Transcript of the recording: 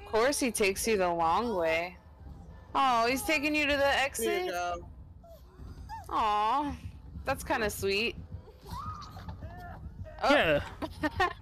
course he takes you the long way. Oh, he's taking you to the exit? Here you go. Aw, that's kind of sweet. Oh. Yeah.